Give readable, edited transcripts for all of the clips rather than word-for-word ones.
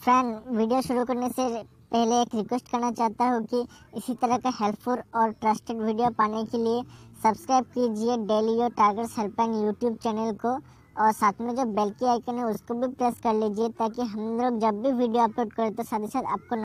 Friend, video शुरू करने से पहले एक रिक्वेस्ट करना चाहता हूँ कि इसी तरह का हेल्पफुल और ट्रस्टेड वीडियो पाने के लिए सब्सक्राइब कीजिए daily your targets helpline YouTube channel को, और साथ में जो बेल की आइकन है उसको भी प्रेस कर लीजिए ताकि हम लोग जब भी वीडियो अपलोड करें तो साथ ही साथ आपको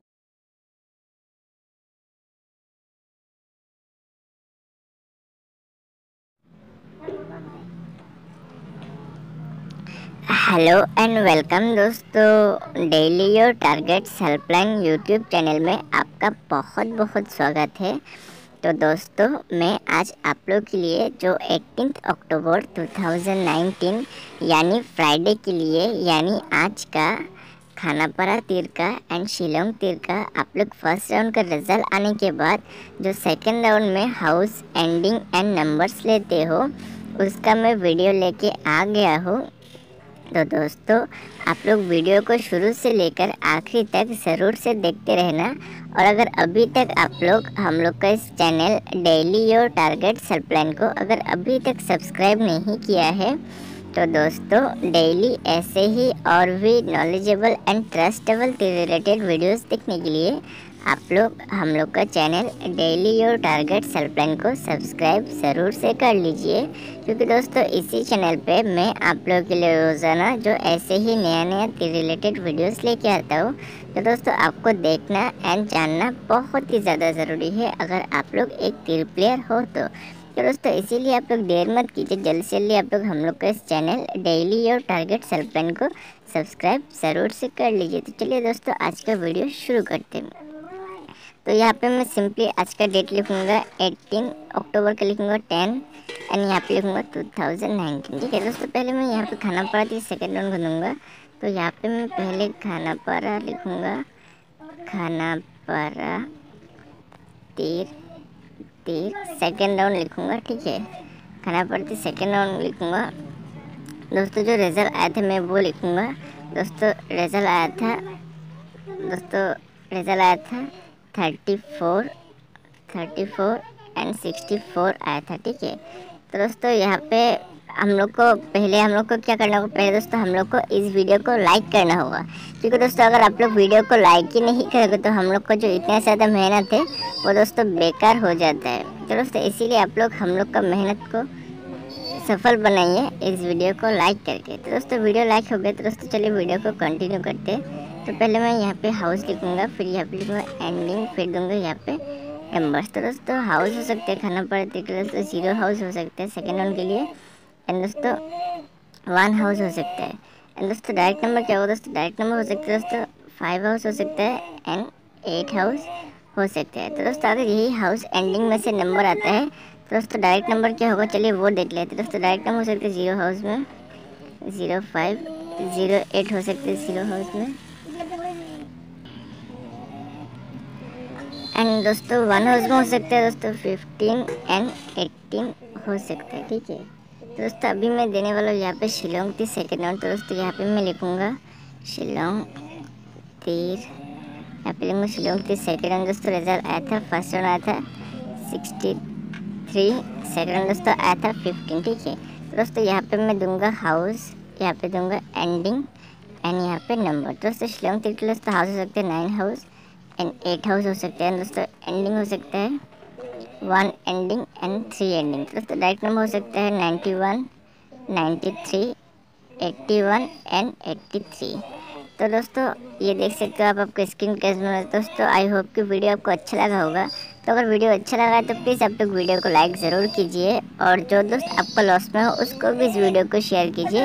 हेलो एंड वेलकम दोस्तों, daily your targets helpline YouTube channel में आपका बहुत बहुत स्वागत है। तो दोस्तों, मैं आज आप लोग के लिए जो 18 अक्टूबर 2019 यानी फ्राइडे के लिए यानी आज का खानापारा तीर का एंड शिलोंग तीर का आप लोग फर्स्ट राउंड का रिजल्ट आने के बाद जो सेकेंड राउंड में हाउस एंडिंग एंड नंबर्स लेते हो उसका मैं वीडियो लेके आ गया हूँ। तो दोस्तों, आप लोग वीडियो को शुरू से लेकर आखिरी तक ज़रूर से देखते रहना, और अगर अभी तक आप लोग हम लोग का इस channel daily your targets helpline को अगर अभी तक सब्सक्राइब नहीं किया है तो दोस्तों, डेली ऐसे ही और भी knowledgeable and trustable related videos देखने के लिए आप लोग हम लोग का channel daily your targets helpline को सब्सक्राइब ज़रूर से कर लीजिए, क्योंकि दोस्तों इसी चैनल पे मैं आप लोगों के लिए रोज़ाना जो ऐसे ही नया नया रिलेटेड वीडियोस लेके आता हूँ। तो दोस्तों, आपको देखना एंड जानना बहुत ही ज़्यादा ज़रूरी है अगर आप लोग एक तीर प्लेयर हो तो दोस्तों इसीलिए आप लोग देर मत कीजिए, जल्दी से जल्दी आप लोग हम लोग का इस channel daily your targets helpline को सब्सक्राइब ज़रूर से कर लीजिए। तो चलिए दोस्तों, आज का वीडियो शुरू करते हैं। तो यहाँ पे मैं सिंपली आज का डेट लिखूँगा 18 अक्टूबर का लिखूँगा 10 एंड यहाँ पे लिखूँगा 2019। ठीक है दोस्तों, पहले मैं यहाँ पे खानापारा तीर सेकेंड राउंड बनूँगा। तो यहाँ पे मैं पहले खानापारा लिखूँगा, खानापारा तीर सेकेंड राउंड लिखूँगा। ठीक है, खानापारा तीर सेकेंड राउंड लिखूँगा। दोस्तों जो रिज़ल्ट आया था मैं वो लिखूँगा। दोस्तों रिज़ल्ट आया था 34 एंड 64 आया था। ठीक है, तो दोस्तों यहाँ पे हम लोग को क्या करना होगा, पहले दोस्तों हम लोग को इस वीडियो को लाइक करना होगा, क्योंकि दोस्तों अगर आप लोग वीडियो को लाइक ही नहीं करोगे तो हम लोग को जो इतना ज़्यादा मेहनत है वो दोस्तों बेकार हो जाता है। तो दोस्तों इसीलिए आप लोग हम लोग का मेहनत को सफल बनाइए इस वीडियो को लाइक करके। तो दोस्तों वीडियो लाइक हो गया, तो दोस्तों चलिए वीडियो को कंटिन्यू करते हैं। तो पहले मैं यहाँ पे हाउस लिखूँगा, फिर यहाँ पे लिखूँगा एंडिंग, फिर दूँगा यहाँ पे नंबर्स। तो दोस्तों हाउस हो सकते हैं खानापारा तीर के लिए, दोस्तों 0 हाउस हो सकता है सेकेंड राउंड के लिए, एंड दोस्तों 1 हाउस हो सकता है। एंड दोस्तों डायरेक्ट नंबर क्या होगा, दोस्तों डायरेक्ट नंबर हो सकता है दोस्तों 5 हाउस हो सकता है एंड 8 हाउस हो सकता है। तो दोस्तों अगर यही हाउस एंडिंग में से नंबर आता है तो दोस्तों डायरेक्ट नंबर क्या होगा, चलिए वो देख लेते हैं। दोस्तों डायरेक्ट नंबर हो सकते हैं 0 हाउस में 05, 08 हो सकते हैं 0 हाउस में, एंड दोस्तों 1 हाउस में हो सकता है दोस्तों 15 एंड 18 हो सकता है। ठीक है, तो दोस्तों अभी मैं देने वाला हूँ यहाँ पे शिलोंग तीर सेकेंड राउंड। तो दोस्तों यहाँ पे मैं लिखूँगा शिलोंग तीर, यहाँ पे लिखूँगा शिलोंग तीर सेकेंड राउंड। दोस्तों रिजल्ट आया था फर्स्ट राउंड आया था 63, सेकेंड राउंड दोस्तों आया था 15। ठीक है, तो दोस्तों यहाँ पे मैं दूंगा हाउस, यहाँ पे दूंगा एंडिंग एंड यहाँ पे नंबर। दोस्तों शिलोंग तीर के लिए दोस्तों हाउस हो सकते हैं 9 हाउस एंड 8 हाउस हो सकते हैं। दोस्तों एंडिंग हो सकता है 1 एंडिंग एंड 3 एंडिंग। दोस्तों डायरेक्ट नंबर हो सकता है 91, 93, 81 एंड 83। तो दोस्तों ये देख सकते हो आप, आपको स्क्रीन कैसे बना। दोस्तों आई होप कि वीडियो आपको अच्छा लगा होगा। तो अगर वीडियो अच्छा लगा है तो प्लीज़ आप लोग वीडियो को लाइक ज़रूर कीजिए, और जो दोस्त आपका लॉस में हो उसको भी इस वीडियो को शेयर कीजिए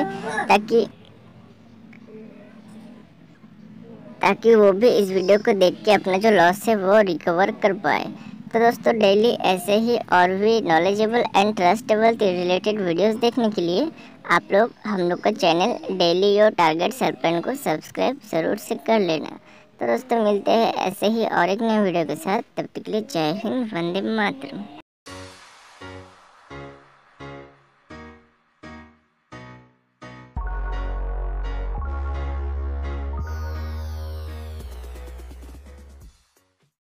ताकि वो भी इस वीडियो को देख के अपना जो लॉस है वो रिकवर कर पाए। तो दोस्तों डेली ऐसे ही और भी knowledgeable and trustable related videos देखने के लिए आप लोग हम लोग का channel daily your targets helpline को सब्सक्राइब ज़रूर से कर लेना। तो दोस्तों मिलते हैं ऐसे ही और एक नए वीडियो के साथ, तब तक के लिए जय हिंद, वंदे मातरम।